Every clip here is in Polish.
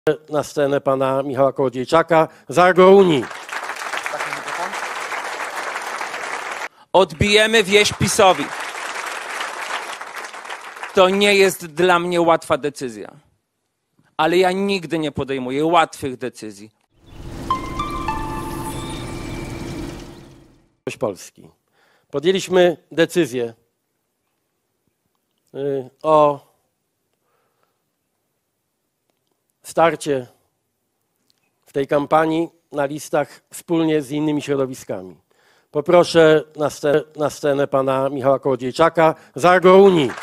Na scenę pana Michała Kołodziejczaka z Agrounii. Odbijemy wieś PiS-owi. To nie jest dla mnie łatwa decyzja, ale ja nigdy nie podejmuję łatwych decyzji. Polski. Podjęliśmy decyzję o starcie w tej kampanii na listach wspólnie z innymi środowiskami. Poproszę na scenę pana Michała Kołodziejczaka z Agrounii.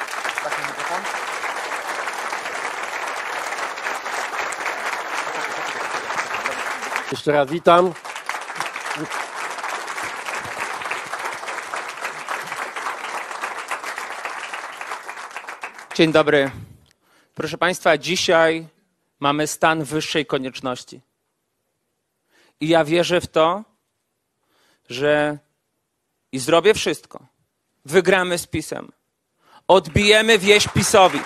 Jeszcze raz witam. Dzień dobry. Proszę państwa, dzisiaj mamy stan wyższej konieczności. I ja wierzę w to, że i zrobię wszystko. Wygramy z PiS-em. Odbijemy wieś PiS-owi.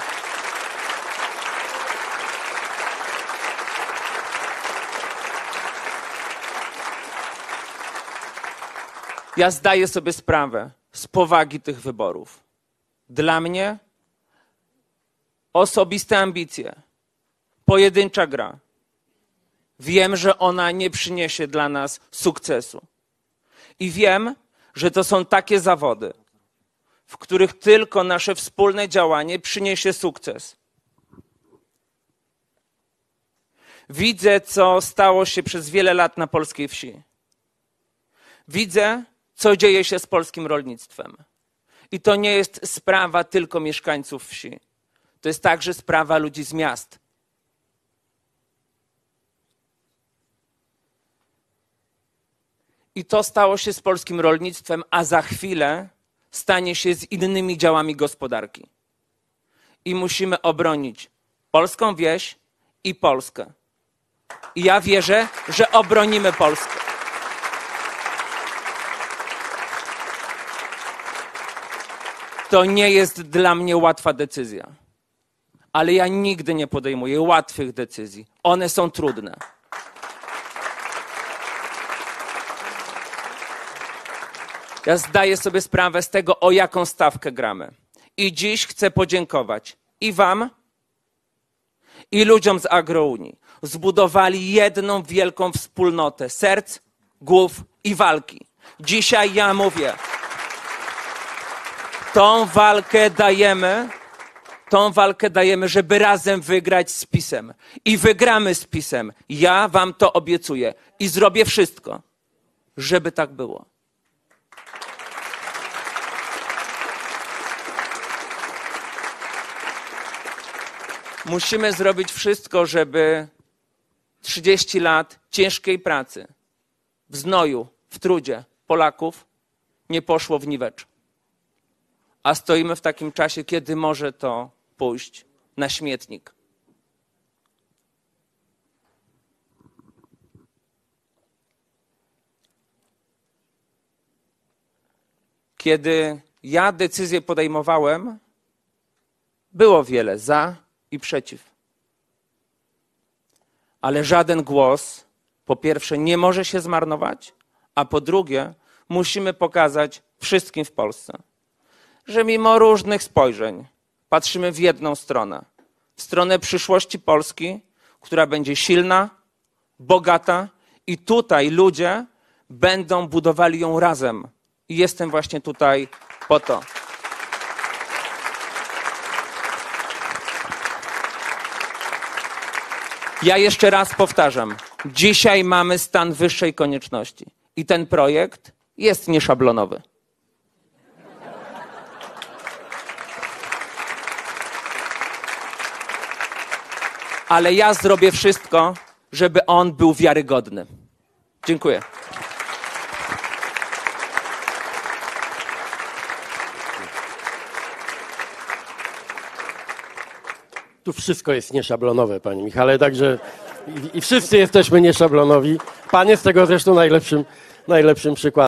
Ja zdaję sobie sprawę z powagi tych wyborów. Dla mnie osobiste ambicje, pojedyncza gra. Wiem, że ona nie przyniesie dla nas sukcesu. I wiem, że to są takie zawody, w których tylko nasze wspólne działanie przyniesie sukces. Widzę, co stało się przez wiele lat na polskiej wsi. Widzę, co dzieje się z polskim rolnictwem. I to nie jest sprawa tylko mieszkańców wsi. To jest także sprawa ludzi z miast. I to stało się z polskim rolnictwem, a za chwilę stanie się z innymi działami gospodarki. I musimy obronić polską wieś i Polskę. I ja wierzę, że obronimy Polskę. To nie jest dla mnie łatwa decyzja, ale ja nigdy nie podejmuję łatwych decyzji. One są trudne. Ja zdaję sobie sprawę z tego, o jaką stawkę gramy. I dziś chcę podziękować i wam, i ludziom z Agrounii. Zbudowali jedną wielką wspólnotę serc, głów i walki. Dzisiaj ja mówię, tą walkę dajemy, żeby razem wygrać z PiS-em. I wygramy z PiS-em. Ja wam to obiecuję. I zrobię wszystko, żeby tak było. Musimy zrobić wszystko, żeby 30 lat ciężkiej pracy, w znoju, w trudzie Polaków nie poszło w niwecz. A stoimy w takim czasie, kiedy może to pójść na śmietnik. Kiedy ja decyzję podejmowałem, było wiele za i przeciw. Ale żaden głos, po pierwsze, nie może się zmarnować, a po drugie, musimy pokazać wszystkim w Polsce, że mimo różnych spojrzeń patrzymy w jedną stronę. W stronę przyszłości Polski, która będzie silna, bogata i tutaj ludzie będą budowali ją razem. I jestem właśnie tutaj po to. Ja jeszcze raz powtarzam. Dzisiaj mamy stan wyższej konieczności. I ten projekt jest nieszablonowy. Ale ja zrobię wszystko, żeby on był wiarygodny. Dziękuję. Tu wszystko jest nieszablonowe, panie Michale, także i wszyscy jesteśmy nieszablonowi. Pan jest tego zresztą najlepszym przykładem.